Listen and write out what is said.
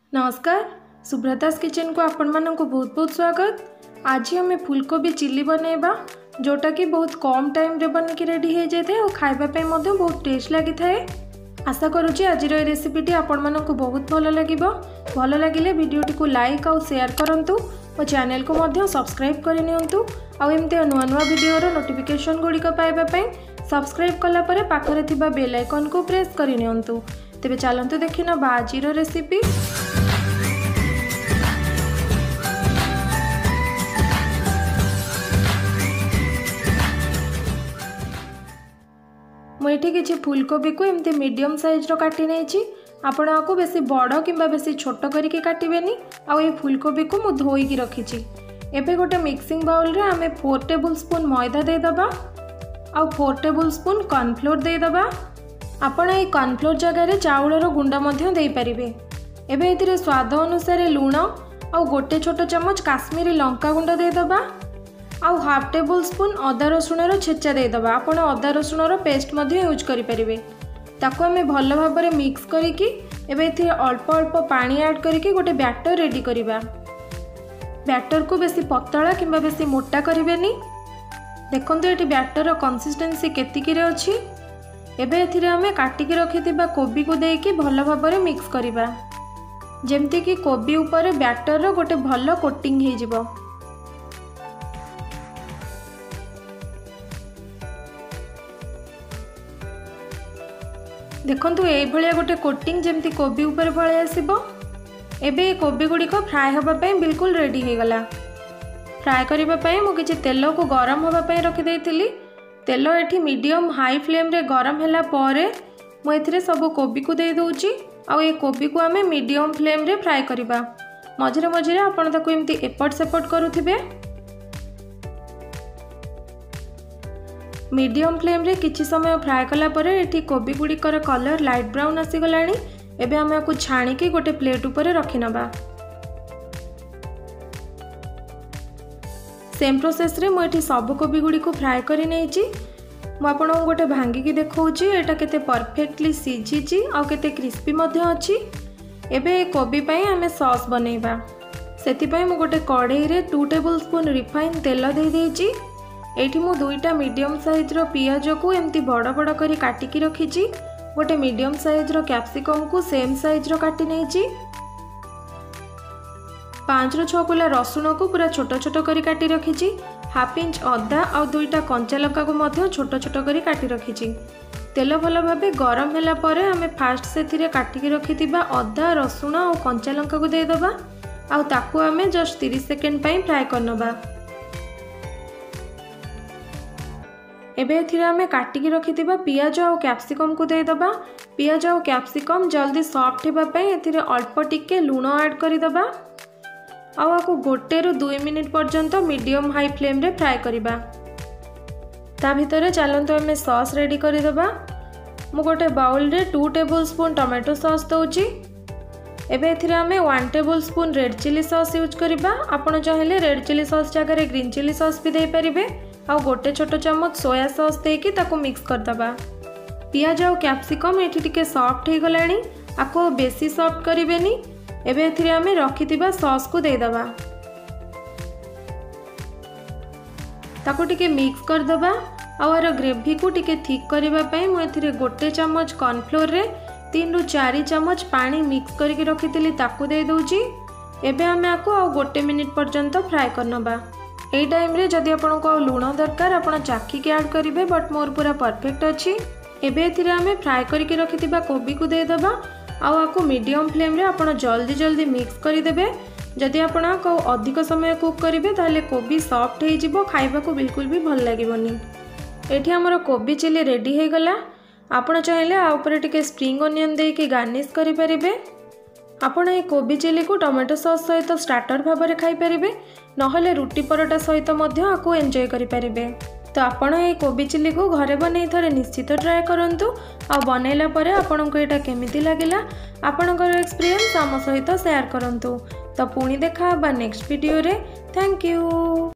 नमस्कार, सुब्रतास किचन को आपण मानक बहुत बहुत स्वागत। आज आम फुलकोबी चिली बनैबा जोटा कि बहुत कम टाइम रे बनकी रेडी हो जाए और खाइबा पे मध्य बहुत टेस्ट लगी थाए। आशा करुँची आज रेसिपीटी आपण मानक बहुत भल लगिबो। भल लगिले वीडियोटी को लाइक और शेयर करंतु और चैनल को मध्य सब्सक्राइब कर नियंतु। आउ एमती नुआ नुआ वीडियोर नोटिफिकेशन गुड़िक पाइबा पई सब्सक्राइब कला परे पाखरे थिबा बेल आइकन को प्रेस कर नियंतु। तेबे चलंतु देखि नबा आजिर रेसिपी। मुझे किसी फुलकोबी को एमती मीडियम साइज रो काटी नहीं। आपण आपको बेसी बड़ कि बेसी छोट करके काटबेनी। आउ ये फुलकोबी को मु धोईकी रखी। एबे गोटे मिक्सिंग बाउल रे आमे 4 टेबल स्पून मैदा दे दबा आउ 4 टेबल स्पून कॉर्नफ्लोर दे दबा। आपण ये कॉर्नफ्लोर जगह रे चाउल रो गुंडा मध्य दे परिबे। एबे एथिरे स्वाद अनुसार लूण आउ गोटे छोट चम्मच काश्मीरी लंका गुंडा दे दबा आउ हाफ टेबल स्पून अदा रसुण छेचा दे दबा। आपण अदा रसुण पेस्ट मध्य यूज करि परिबे। ताको हमें भल भाव में मिक्स करिकी एबे एथिरे अल्प अल्प पानी ऐड करिकी गोटे बैटर रेडी करिबा। बैटर को बेसी पतला किंबा बेसी मोटा करिवेनी। देखंतु एटी बैटर कंसिस्टेंसी केतिकी रे अछि। एबे एथिरे हमें काटिकी रखिथिबा कोबी को देकी भल भाव में मिक्स करिबा जेमति कि कोबी ऊपर बैटर रो गोटे भल कोटिंग हे जिवो। देखंतु ए भलिया गोटे कोटिंग जेमती कोबी ऊपर पळे आसीबो। एबे कोबी गुडी को फ्राई होबा पई बिल्कुल रेडी हे गला। फ्राई करिबा पई मु किछि तेल को गरम होबा पई रखि देइथिली। तेल एठी मीडियम हाई फ्लेम रे गरम हैला परे मु एथिरे सब कोबी को दे दोउची। आ ए कोबी को हमें मीडियम फ्लेम रे फ्राई करिबा। मझिरे मझिरे आपण ताको एमती एपट सेपट करूथिबे। मीडियम फ्लेम रे किछि समय फ्राई कला परे एठी कोबी गुड़िकर कलर लाइट ब्राउन आसी गलानी। एबे हम याकु छाणी के गोटे प्लेट ऊपर रखि नबा। सेम प्रोसेस रे मु एठी सब कोबी गुडी को फ्राई करि नेछि। मु आपन गोटे भांगी की देखौछि एटा केते परफेक्टली सिझिछि आ केते क्रिस्पी मध्य अछि। एबे कोबी पई हमें सॉस बनेबा। सेति पई मु गोटे कढ़ाई रे 2 टेबल स्पून रिफाइन तेल दे देछि। एठी मु 2टा मीडियम साइज रो पियाज को एमती बड़ बड़ करी काटिकी रखिछि। गोटे मीडियम साइज रो कैप्सिकम को सेम साइज रो काटी नेछि। 5 रो 6 कुला रसुण को पूरा छोट छोट करी काटी रखिछि। हाफ इंच अदा और 2टा कंचा लंका को मध्य छोट छोट करी काटी रखिछि। तेल भल भाबे गरम हैला परे हमें फास्ट सेथिरे काटिकी रखिथिबा अदा रसुण और कंचा लंका को दे दबा आ ताकू हमें जस्ट 30 सेकंड पई फ्राई करनबा। एबे एथिरे हमें काटिकी रखिथिबा पियाज और कैप्सिकम को दे दबा। पियाज और कैप्सिकम जल्दी सॉफ्ट हेबा पई एथिरे अल्प टिके लूण ऐड करि दबा आउ आको 1 ରୁ 2 मिनिट पर्यंत मीडियम हाई फ्लेम रे फ्राई करिबा। ता भितरे चलंतु हमें सॉस रेडी करि दबा। मु गोटे बाउल रे 2 टेबल स्पून टोमेटो सॉस दउची। एबे एथिरे हमें 1 tablespoon red chilli sauce use करिबा। आपण चाहिले रेड चिली सॉस जगह रे ग्रीन चिली सॉस भी दे परिबे। आउ गोटे छोट चम्मच सोया सॉस देकी ताको मिक्स कर दबा। पियाज और कैप्सिकम एठी टिके सॉफ्ट हे गलानी। आको बेसी सॉफ्ट करिवेनी। एबे एथिरे हमें रखिथिबा सॉस को दे दबा। ताको टिके मिक्स कर दबा। आर ग्रेवी को टिके थिक करबा पई मु एथिरे गोटे चम्मच कॉर्नफ्लोर रे 3 ରୁ 4 चम्मच पानी मिक्स करके रखिथिली ताको दे दोउची। एबे हमें आको आ 1 मिनिट पर्यंत फ्राई करनबा। एई टाइम रे जदि आपन को लूण दरकार आपन चाखी के ऐड करिवे बट मोर पूरा परफेक्ट अछि। एबे एथिरे हमें फ्राई करके रखिथिबा कोबी को दे दबा आउ आको मीडियम फ्लेम रे आपन जल्दी जल्दी मिक्स करि देबे। जदि आपन को अधिक समय कुक करिवे ताले कोबी सॉफ्ट हे जिवो, खाइबा को बिल्कुल भी भल लागिवनी। एठी हमर कोबी चिली रेडी हे गला। आपन चाहिले आ ऊपर टिके स्प्रिंग ओनियन दे के गार्निश करि परिबे। आपण ए कोबी चिली को टोमेटो सॉस सहित स्टार्टर भाव में खाई पारिबे, नहले रुटी परोटा सहित मध्य आको एंजॉय करि पारिबे। तो आपण ए कोबी चिली को घरे बनै थरे निश्चित ट्राए करंतु। आ बनैला परे आपनको एटा केमिति लागिला आपनकर एक्सपीरियंस आम सहित शेयर करंतु। तो पुणी देखा बा नेक्स्ट वीडियो रे। Thank you.